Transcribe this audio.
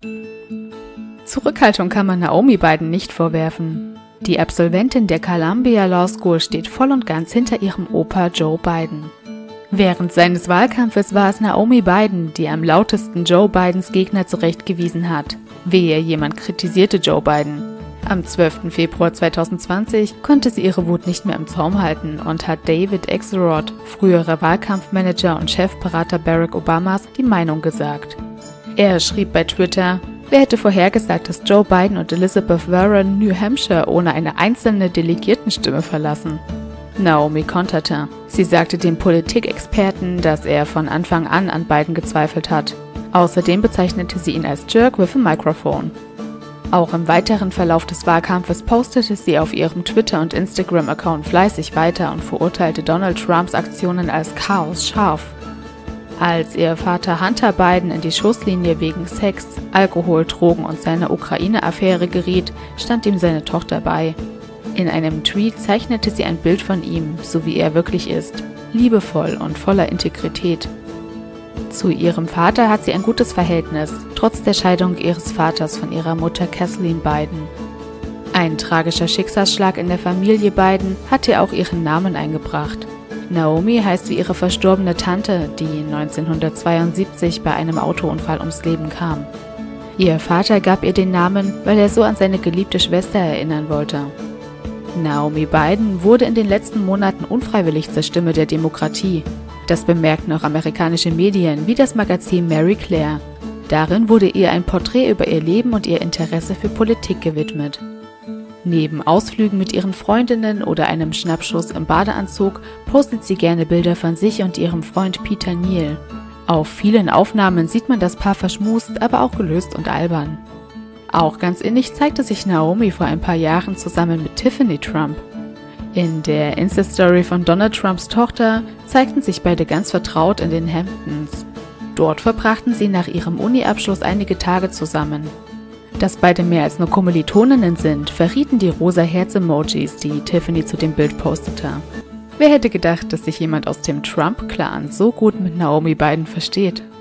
Zurückhaltung kann man Naomi Biden nicht vorwerfen. Die Absolventin der Columbia Law School steht voll und ganz hinter ihrem Opa Joe Biden. Während seines Wahlkampfes war es Naomi Biden, die am lautesten Joe Bidens Gegner zurechtgewiesen hat. Wehe, jemand kritisierte Joe Biden. Am 12. Februar 2020 konnte sie ihre Wut nicht mehr im Zaum halten und hat David Axelrod, früherer Wahlkampfmanager und Chefberater Barack Obamas, die Meinung gesagt. Er schrieb bei Twitter: Wer hätte vorhergesagt, dass Joe Biden und Elizabeth Warren New Hampshire ohne eine einzelne Delegiertenstimme verlassen? Naomi konterte. Sie sagte dem Politikexperten, dass er von Anfang an Biden gezweifelt hat. Außerdem bezeichnete sie ihn als Jerk with a Microphone. Auch im weiteren Verlauf des Wahlkampfes postete sie auf ihrem Twitter- und Instagram-Account fleißig weiter und verurteilte Donald Trumps Aktionen als Chaos scharf. Als ihr Vater Hunter Biden in die Schusslinie wegen Sex, Alkohol, Drogen und seiner Ukraine-Affäre geriet, stand ihm seine Tochter bei. In einem Tweet zeichnete sie ein Bild von ihm, so wie er wirklich ist, liebevoll und voller Integrität. Zu ihrem Vater hat sie ein gutes Verhältnis, trotz der Scheidung ihres Vaters von ihrer Mutter Kathleen Biden. Ein tragischer Schicksalsschlag in der Familie Biden hat ihr auch ihren Namen eingebracht. Naomi heißt wie ihre verstorbene Tante, die 1972 bei einem Autounfall ums Leben kam. Ihr Vater gab ihr den Namen, weil er so an seine geliebte Schwester erinnern wollte. Naomi Biden wurde in den letzten Monaten unfreiwillig zur Stimme der Demokratie. Das bemerkten auch amerikanische Medien wie das Magazin Marie Claire. Darin wurde ihr ein Porträt über ihr Leben und ihr Interesse für Politik gewidmet. Neben Ausflügen mit ihren Freundinnen oder einem Schnappschuss im Badeanzug postet sie gerne Bilder von sich und ihrem Freund Peter Neal. Auf vielen Aufnahmen sieht man das Paar verschmust, aber auch gelöst und albern. Auch ganz innig zeigte sich Naomi vor ein paar Jahren zusammen mit Tiffany Trump. In der Insta-Story von Donald Trumps Tochter zeigten sich beide ganz vertraut in den Hamptons. Dort verbrachten sie nach ihrem Uni-Abschluss einige Tage zusammen. Dass beide mehr als nur Kommilitoninnen sind, verrieten die rosa Herz-Emojis, die Tiffany zu dem Bild postete. Wer hätte gedacht, dass sich jemand aus dem Trump-Clan so gut mit Naomi Biden versteht?